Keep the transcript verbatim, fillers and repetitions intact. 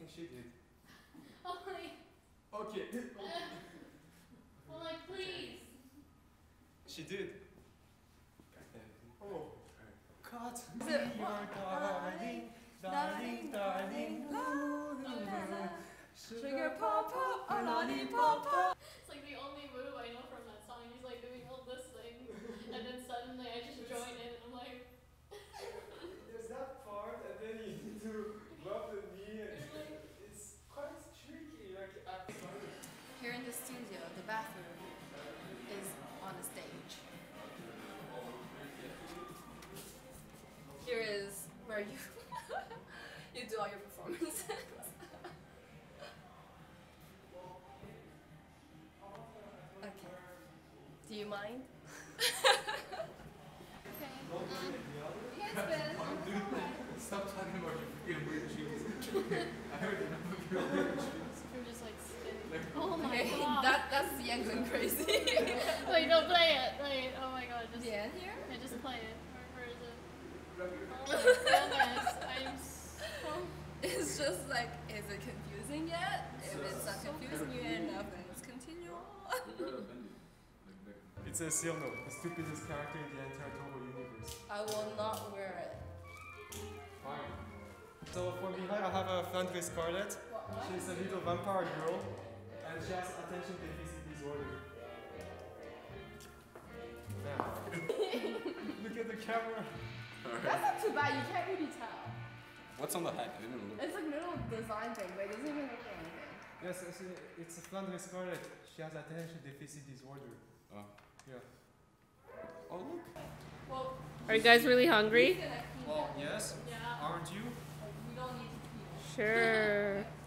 think she did. Oh, like, Okay. I'm like, please. She did. Oh. Cut. Is it what? Darling, darling, darling, sugar pop pop, or lollipop pop. It's like the only move I know from that song. He's like doing all this thing, and then suddenly I just join in. I'm like, There's that part, and then you need to rub the knee, and it's quite tricky. Like at first. Here in the studio, the bathroom is on the stage. Here is where you you do all your performances. Okay. Do you mind? okay. Don't Um, look at the other. you guys been? Dude, stop talking about your freaking weird shoes. I heard enough of your weird shoes. You're just like spinning. Oh my Okay, god. that that's Ziyang going crazy. Wait, don't play it. Wait, oh my god. Just, Yeah, here? yeah, just play it. Where, where is it? Oh my goodness. I'm so... It's just like, is it confusing yet? If it's not confusing you enough, then let's continue on. It says Silno, the stupidest character in the entire Touhou universe. I will not wear it. Fine. So from behind I have a Flandre Scarlet. What, what? She's a little vampire girl and she has attention deficit disorder. Now, look at the camera. That's not too bad, you can't really tell. What's on the hat? I didn't look. It's like a little design thing, but it doesn't even look like anything. Yes, it's a, it's a Flandre Scarlet. She has attention deficit disorder. Oh. Yeah. Oh look. Well, Are you guys really hungry? he's gonna keep Well, it. yes. Yeah. Aren't you? Like, we don't need to keep it. Sure.